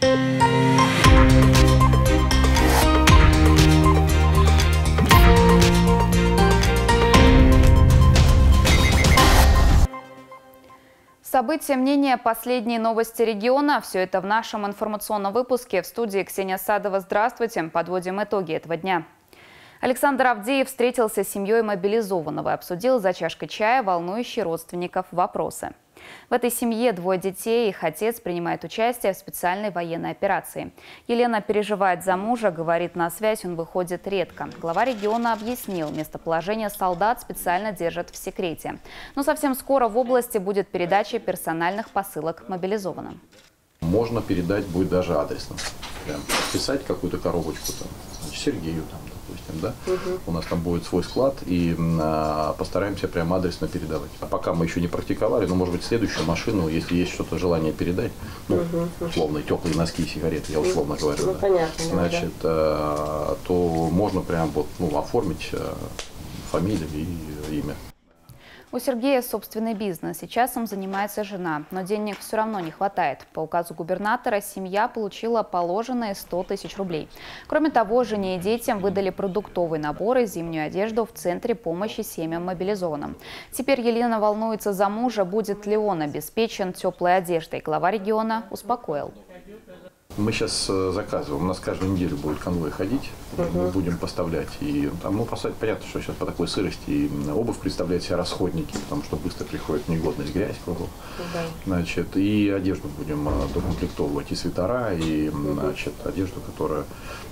События, мнения, последние новости региона – все это в нашем информационном выпуске. В студии Ксения Садова. Здравствуйте. Подводим итоги этого дня. Александр Авдеев встретился с семьей мобилизованного и обсудил за чашкой чая волнующие родственников вопросы. В этой семье 2 детей, их отец принимает участие в специальной военной операции. Елена переживает за мужа, говорит, на связь он выходит редко. Глава региона объяснил, местоположение солдат специально держат в секрете. Но совсем скоро в области будет передача персональных посылок мобилизованным. Можно передать будет даже адресно. Прям писать какую-то коробочку, там, Сергею, там, допустим, да? У нас там будет свой склад, и постараемся прям адресно передавать. А пока мы еще не практиковали, но, может быть, следующую машину, если есть что-то желание передать, ну, условно, теплые носки и сигареты, я условно говорю, ну, да. Понятно, значит, то можно прям вот, оформить фамилию и имя. У Сергея собственный бизнес. Сейчас им занимается жена, но денег все равно не хватает. По указу губернатора семья получила положенные 100 тысяч рублей. Кроме того, жене и детям выдали продуктовые наборы и зимнюю одежду в Центре помощи семьям мобилизованным. Теперь Елена волнуется за мужа, будет ли он обеспечен теплой одеждой. Глава региона успокоил. Мы сейчас заказываем, у нас каждую неделю будет конвой ходить, мы будем поставлять. И там, понятно, что сейчас по такой сырости и обувь представляет себя расходники, потому что быстро приходит негодность, грязь кругом. Значит, и одежду будем докомплектовывать, и свитера, и одежду, которая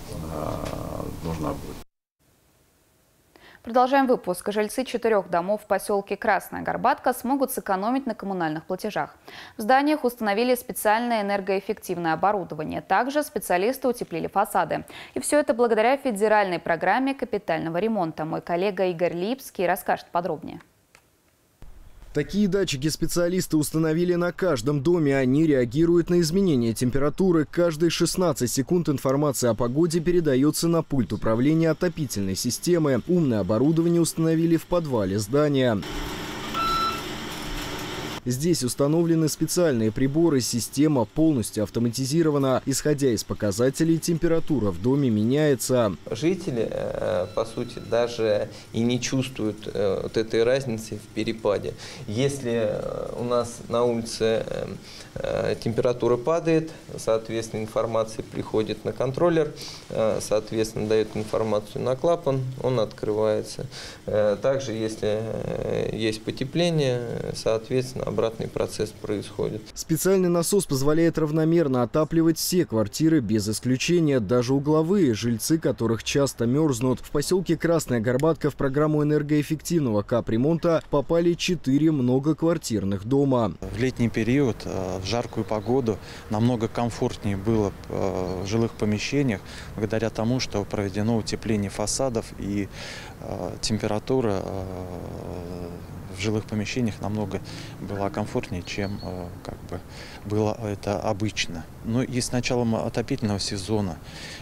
нужна будет. Продолжаем выпуск. Жильцы 4 домов в поселке Красная Горбатка смогут сэкономить на коммунальных платежах. В зданиях установили специальное энергоэффективное оборудование. Также специалисты утеплили фасады. И все это благодаря федеральной программе капитального ремонта. Мой коллега Игорь Липский расскажет подробнее. Такие датчики специалисты установили на каждом доме. Они реагируют на изменения температуры. Каждые 16 секунд информация о погоде передается на пульт управления отопительной системы. Умное оборудование установили в подвале здания. Здесь установлены специальные приборы, система полностью автоматизирована. Исходя из показателей, температура в доме меняется. Жители, по сути, даже и не чувствуют вот этой разницы в перепаде. Если у нас на улице температура падает, соответственно, информация приходит на контроллер, соответственно, дает информацию на клапан, он открывается. Также, если есть потепление, соответственно, обратный процесс происходит. Специальный насос позволяет равномерно отапливать все квартиры без исключения, даже угловые, жильцы которых часто мерзнут. В поселке Красная Горбатка в программу энергоэффективного капремонта попали 4 многоквартирных дома. В летний период, в жаркую погоду, намного комфортнее было в жилых помещениях, благодаря тому, что проведено утепление фасадов, и температура в жилых помещениях намного была комфортнее, чем было это обычно. Но и с началом отопительного сезона,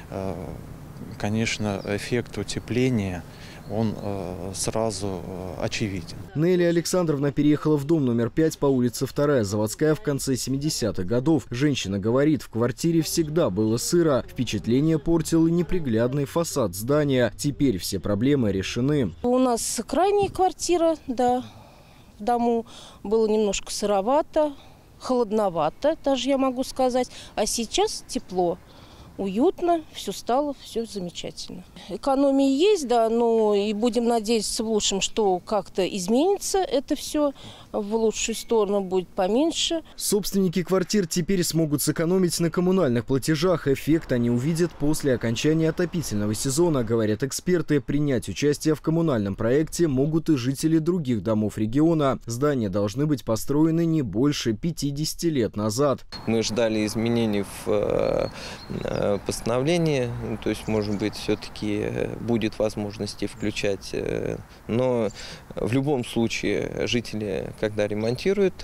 конечно, эффект утепления он сразу очевиден. Нелли Александровна переехала в дом номер 5 по улице 2 Заводская в конце 70-х годов. Женщина говорит, в квартире всегда было сыро. Впечатление портил и неприглядный фасад здания. Теперь все проблемы решены. У нас крайняя квартира, да, в дому было немножко сыровато, холодновато, даже я могу сказать. А сейчас тепло. Уютно, все стало, все замечательно. Экономия есть, да, но и будем надеяться в лучшем, что как-то изменится это все, в лучшую сторону будет поменьше. Собственники квартир теперь смогут сэкономить на коммунальных платежах. Эффект они увидят после окончания отопительного сезона, говорят эксперты. Принять участие в коммунальном проекте могут и жители других домов региона. Здания должны быть построены не больше 50 лет назад. Мы ждали изменений в постановление, то есть, может быть, все-таки будет возможности включать, но в любом случае жители, когда ремонтируют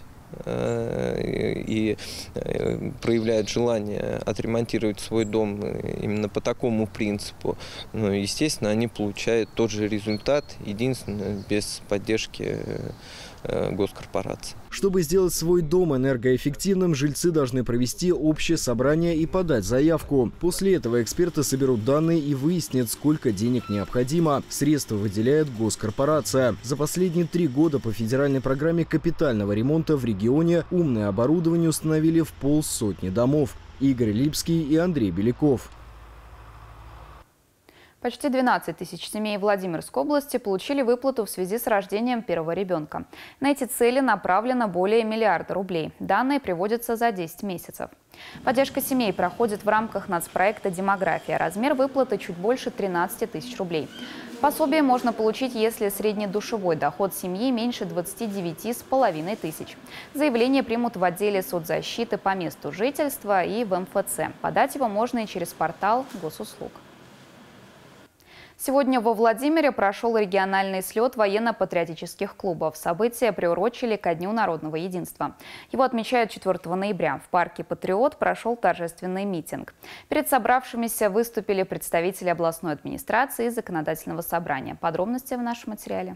и проявляют желание отремонтировать свой дом именно по такому принципу, естественно, они получают тот же результат, единственное, без поддержки госкорпорации. Чтобы сделать свой дом энергоэффективным, жильцы должны провести общее собрание и подать заявку. После этого эксперты соберут данные и выяснят, сколько денег необходимо. Средства выделяет госкорпорация. За последние 3 года по федеральной программе капитального ремонта в регионе умное оборудование установили в 500 домов. Игорь Липский и Андрей Беляков. Почти 12 тысяч семей Владимирской области получили выплату в связи с рождением первого ребенка. На эти цели направлено более миллиарда рублей. Данные приводятся за 10 месяцев. Поддержка семей проходит в рамках нацпроекта «Демография». Размер выплаты чуть больше 13 тысяч рублей. Пособие можно получить, если средний душевой доход семьи меньше 29,5 тысяч. Заявление примут в отделе соцзащиты по месту жительства и в МФЦ. Подать его можно и через портал госуслуг. Сегодня во Владимире прошел региональный слет военно-патриотических клубов. События приурочили ко Дню народного единства. Его отмечают 4 ноября. В парке «Патриот» прошел торжественный митинг. Перед собравшимися выступили представители областной администрации и законодательного собрания. Подробности в нашем материале.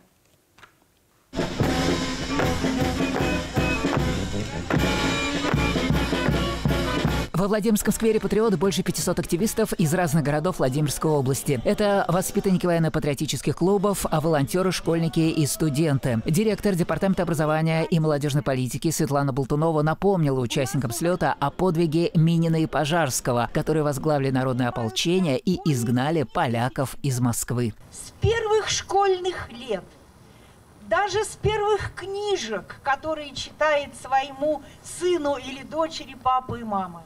Во Владимирском сквере «Патриот» больше 500 активистов из разных городов Владимирской области. Это воспитанники военно-патриотических клубов, а волонтеры, школьники и студенты. Директор Департамента образования и молодежной политики Светлана Болтунова напомнила участникам слета о подвиге Минина и Пожарского, которые возглавили народное ополчение и изгнали поляков из Москвы. С первых школьных лет, даже с первых книжек, которые читает своему сыну или дочери папа и мама,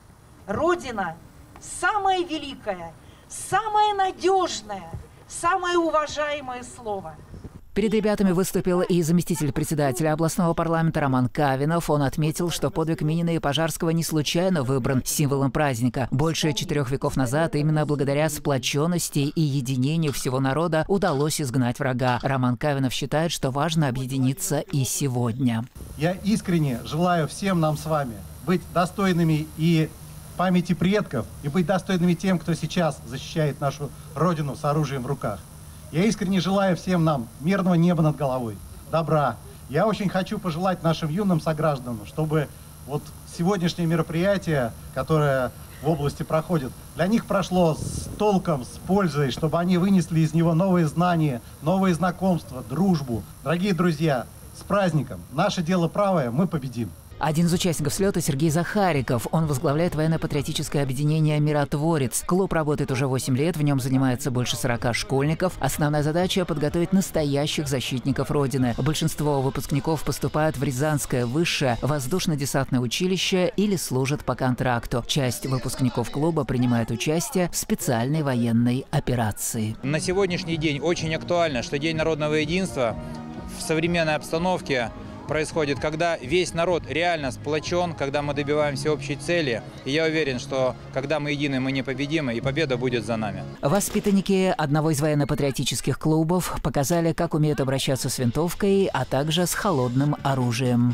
Родина самое великое, самое надежное, самое уважаемое слово. Перед ребятами выступил и заместитель председателя областного парламента Роман Кавинов. Он отметил, что подвиг Минина и Пожарского не случайно выбран символом праздника. Больше 4 веков назад именно благодаря сплоченности и единению всего народа удалось изгнать врага. Роман Кавинов считает, что важно объединиться и сегодня. Я искренне желаю всем нам с вами быть достойными и памяти предков, и быть достойными тем, кто сейчас защищает нашу Родину с оружием в руках. Я искренне желаю всем нам мирного неба над головой, добра. Я очень хочу пожелать нашим юным согражданам, чтобы вот сегодняшнее мероприятие, которое в области проходит, для них прошло с толком, с пользой, чтобы они вынесли из него новые знания, новые знакомства, дружбу. Дорогие друзья, с праздником! Наше дело правое, мы победим! Один из участников слета – Сергей Захариков. Он возглавляет военно-патриотическое объединение «Миротворец». Клуб работает уже 8 лет, в нем занимается больше 40 школьников. Основная задача – подготовить настоящих защитников Родины. Большинство выпускников поступают в Рязанское высшее воздушно-десантное училище или служат по контракту. Часть выпускников клуба принимает участие в специальной военной операции. На сегодняшний день очень актуально, что День народного единства в современной обстановке происходит, когда весь народ реально сплочен, когда мы добиваемся общей цели. И я уверен, что когда мы едины, мы непобедимы, и победа будет за нами. Воспитанники одного из военно-патриотических клубов показали, как умеют обращаться с винтовкой, а также с холодным оружием.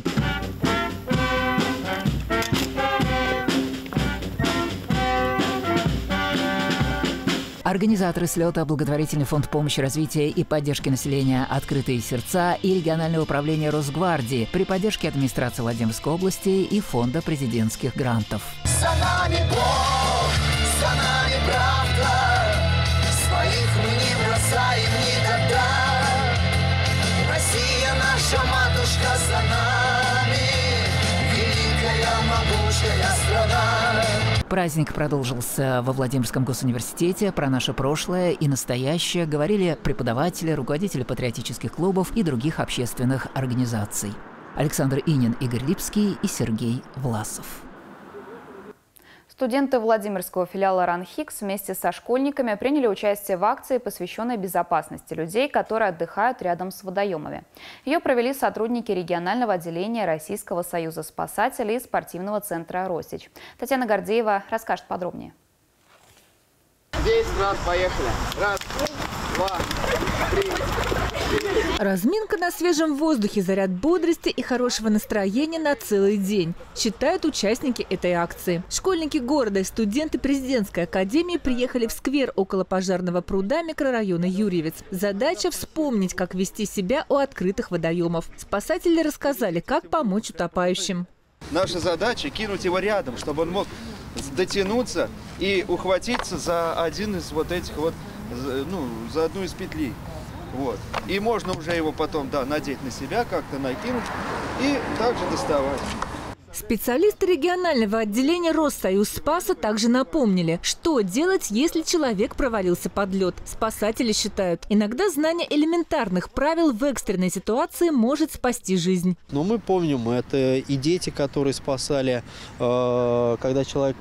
Организаторы слета – благотворительный фонд помощи, развития и поддержки населения «Открытые сердца» и региональное управление Росгвардии при поддержке администрации Владимирской области и фонда президентских грантов. За нами Бог, за нами правда, своих мы не бросаем никогда. Россия наша матушка за нами, великая могучая страна. Праздник продолжился во Владимирском госуниверситете. Про наше прошлое и настоящее говорили преподаватели, руководители патриотических клубов и других общественных организаций. Александр Инин, Игорь Липский и Сергей Власов. Студенты Владимирского филиала РАНХИКС вместе со школьниками приняли участие в акции, посвященной безопасности людей, которые отдыхают рядом с водоемами. Ее провели сотрудники регионального отделения Российского союза спасателей и спортивного центра «Росич». Татьяна Гордеева расскажет подробнее. 10 раз, поехали. Раз, два, три, Разминка на свежем воздухе, заряд бодрости и хорошего настроения на целый день, считают участники этой акции. Школьники города и студенты президентской академии приехали в сквер около пожарного пруда микрорайона Юрьевец. Задача – вспомнить, как вести себя у открытых водоемов. Спасатели рассказали, как помочь утопающим. Наша задача – кинуть его рядом, чтобы он мог дотянуться и ухватиться за один из вот этих вот, за одну из петлей. Вот. И можно уже его потом, надеть на себя, как-то накинуть и также доставать. Специалисты регионального отделения Россоюз Спаса также напомнили, что делать, если человек провалился под лед. Спасатели считают, иногда знание элементарных правил в экстренной ситуации может спасти жизнь. Но мы помним, это и дети, которые спасали, когда человек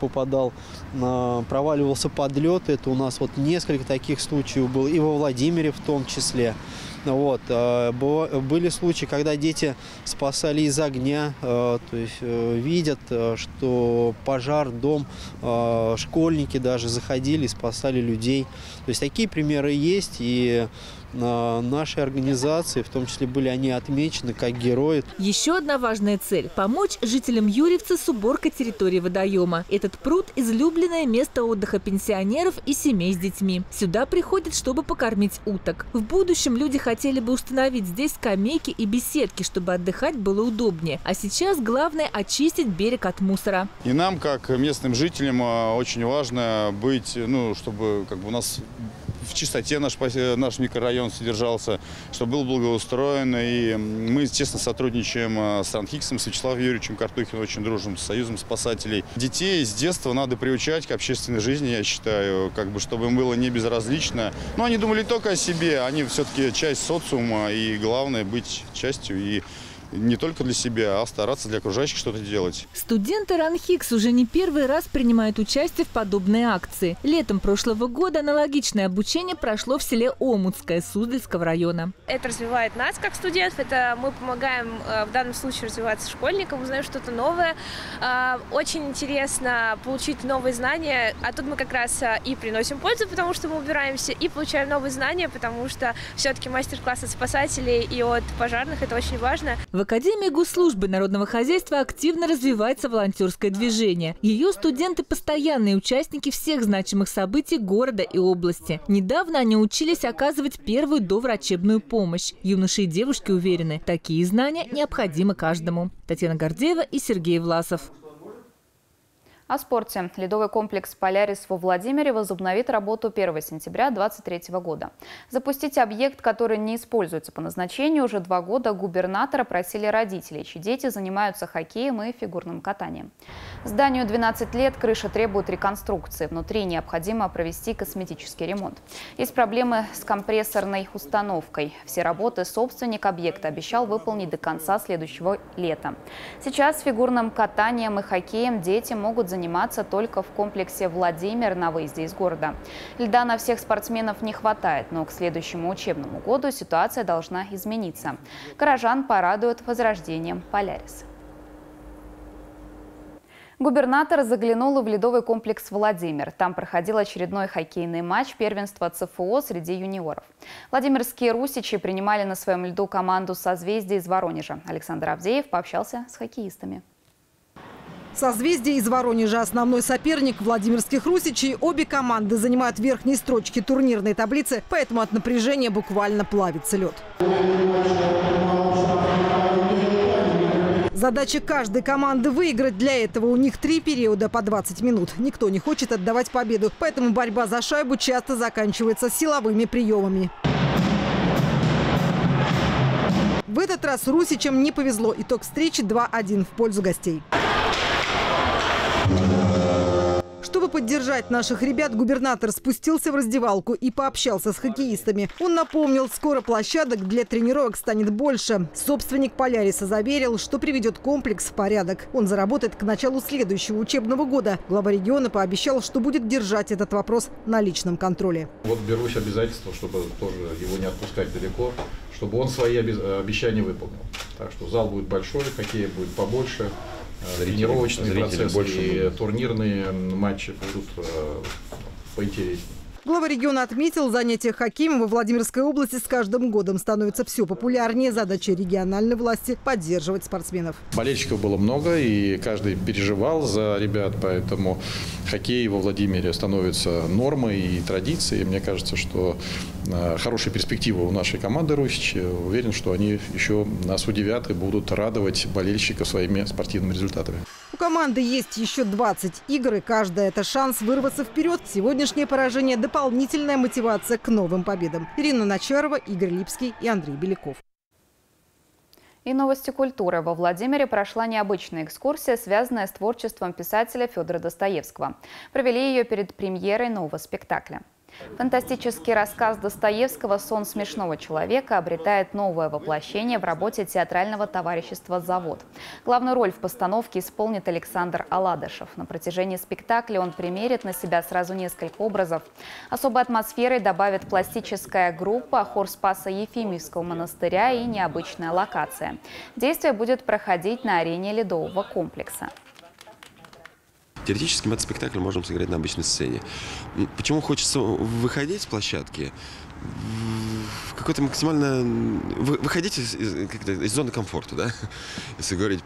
проваливался под лед. Это у нас вот несколько таких случаев было, и во Владимире в том числе. Вот. Были случаи, когда дети спасали из огня, то есть видят, что пожар, дом, школьники даже заходили и спасали людей. То есть такие примеры есть, и нашей организации, в том числе были они отмечены как герои. Еще одна важная цель – помочь жителям Юрьевца с уборкой территории водоема. Этот пруд – излюбленное место отдыха пенсионеров и семей с детьми. Сюда приходят, чтобы покормить уток. В будущем люди хотели бы установить здесь скамейки и беседки, чтобы отдыхать было удобнее. А сейчас главное – очистить берег от мусора. И нам, как местным жителям, очень важно быть, чтобы у нас в чистоте наш микрорайон содержался, чтобы был благоустроен. И мы, естественно, сотрудничаем с РАНХИКСом, с Вячеславом Юрьевичем Картухиным, очень дружим, с Союзом спасателей. Детей с детства надо приучать к общественной жизни, я считаю, чтобы им было не безразлично. Но они думали только о себе, они все-таки часть социума, и главное быть частью и не только для себя, а стараться для окружающих что-то делать. Студенты РАНХИКС уже не первый раз принимают участие в подобной акции. Летом прошлого года аналогичное обучение прошло в селе Омутское Суздальского района. Это развивает нас как студентов, мы помогаем в данном случае развиваться школьникам, узнаем что-то новое. Очень интересно получить новые знания, а тут мы как раз и приносим пользу, потому что мы убираемся, и получаем новые знания, потому что все-таки мастер-класс от спасателей и от пожарных – это очень важно. В Академии госслужбы народного хозяйства активно развивается волонтерское движение. Ее студенты – постоянные участники всех значимых событий города и области. Недавно они учились оказывать первую доврачебную помощь. Юноши и девушки уверены, такие знания необходимы каждому. Татьяна Гордеева и Сергей Власов. О спорте. Ледовый комплекс «Полярис» во Владимире возобновит работу 1 сентября 2023 года. Запустить объект, который не используется по назначению, уже 2 года губернатора просили родителей, чьи дети занимаются хоккеем и фигурным катанием. Зданию 12 лет, крыша требует реконструкции. Внутри необходимо провести косметический ремонт. Есть проблемы с компрессорной установкой. Все работы собственник объекта обещал выполнить до конца следующего лета. Сейчас фигурным катанием и хоккеем дети могут заниматься только в комплексе «Владимир» на выезде из города. Льда на всех спортсменов не хватает, но к следующему учебному году ситуация должна измениться. Горожан порадует возрождением «Полярис». Губернатор заглянул в ледовый комплекс «Владимир». Там проходил очередной хоккейный матч первенства ЦФО среди юниоров. Владимирские русичи принимали на своем льду команду «Созвездие» из Воронежа. Александр Авдеев пообщался с хоккеистами. «Созвездие» из Воронежа – основной соперник владимирских русичей. Обе команды занимают верхние строчки турнирной таблицы, поэтому от напряжения буквально плавится лед. Задача каждой команды – выиграть. Для этого у них 3 периода по 20 минут. Никто не хочет отдавать победу, поэтому борьба за шайбу часто заканчивается силовыми приемами. В этот раз русичам не повезло. Итог встречи 2-1 в пользу гостей. Чтобы поддержать наших ребят, губернатор спустился в раздевалку и пообщался с хоккеистами. Он напомнил, скоро площадок для тренировок станет больше. Собственник «Поляриса» заверил, что приведет комплекс в порядок. Он заработает к началу следующего учебного года. Глава региона пообещал, что будет держать этот вопрос на личном контроле. Вот берусь обязательство, чтобы тоже его не отпускать далеко, чтобы он свои обещания выполнил. Так что зал будет большой, хоккея будет побольше. Тренировочные процессы и турнирные матчи будут поинтереснее. Глава региона отметил, занятия хоккеем во Владимирской области с каждым годом становятся все популярнее. Задача региональной власти – поддерживать спортсменов. Болельщиков было много, и каждый переживал за ребят, поэтому хоккей во Владимире становится нормой и традицией. Мне кажется, что хорошие перспективы у нашей команды «Русичи». Уверен, что они еще нас удивят и будут радовать болельщиков своими спортивными результатами. У команды есть еще 20 игр, и каждая – это шанс вырваться вперед. Сегодняшнее поражение – дополнительная мотивация к новым победам. Ирина Начарова, Игорь Липский и Андрей Беляков. И новости культуры. Во Владимире прошла необычная экскурсия, связанная с творчеством писателя Федора Достоевского. Провели ее перед премьерой нового спектакля. Фантастический рассказ Достоевского «Сон смешного человека» обретает новое воплощение в работе театрального товарищества «Завод». Главную роль в постановке исполнит Александр Аладышев. На протяжении спектакля он примерит на себя сразу несколько образов. Особой атмосферой добавит пластическая группа, хор Спаса Ефимьевского монастыря и необычная локация. Действие будет проходить на арене ледового комплекса. Теоретически мы этот спектакль можем сыграть на обычной сцене. Почему хочется выходить с площадки? Какой-то максимально... Выходить из зоны комфорта, да? Если говорить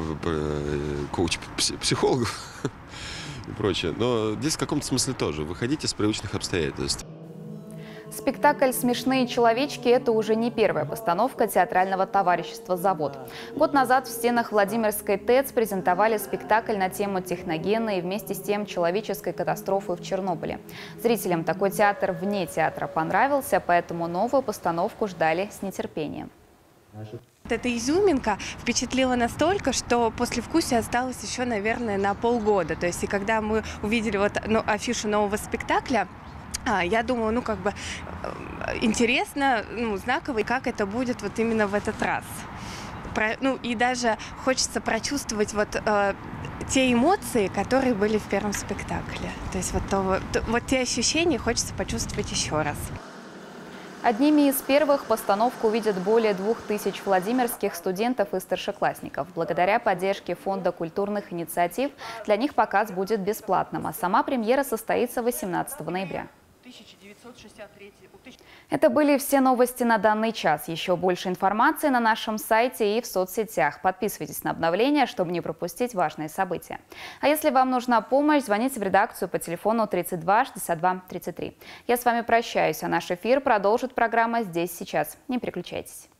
коуч-психологов и прочее. Но здесь в каком-то смысле тоже. Выходить из привычных обстоятельств. Спектакль «Смешные человечки» – это уже не первая постановка театрального товарищества «Завод». Год назад в стенах Владимирской ТЭЦ презентовали спектакль на тему техногенной и вместе с тем человеческой катастрофы в Чернобыле. Зрителям такой театр вне театра понравился, поэтому новую постановку ждали с нетерпением. Эта изюминка впечатлила настолько, что послевкусие осталось еще, наверное, на полгода. То есть, и когда мы увидели афишу нового спектакля, я думаю, интересно, знаково, как это будет вот именно в этот раз. И даже хочется прочувствовать те эмоции, которые были в первом спектакле. То есть вот те ощущения хочется почувствовать еще раз. Одними из первых постановку увидят более 2000 владимирских студентов и старшеклассников. Благодаря поддержке Фонда культурных инициатив для них показ будет бесплатным, а сама премьера состоится 18 ноября. Это были все новости на данный час. Еще больше информации на нашем сайте и в соцсетях. Подписывайтесь на обновления, чтобы не пропустить важные события. А если вам нужна помощь, звоните в редакцию по телефону 32 62 33. Я с вами прощаюсь, а наш эфир продолжит программа «Здесь сейчас». Не переключайтесь.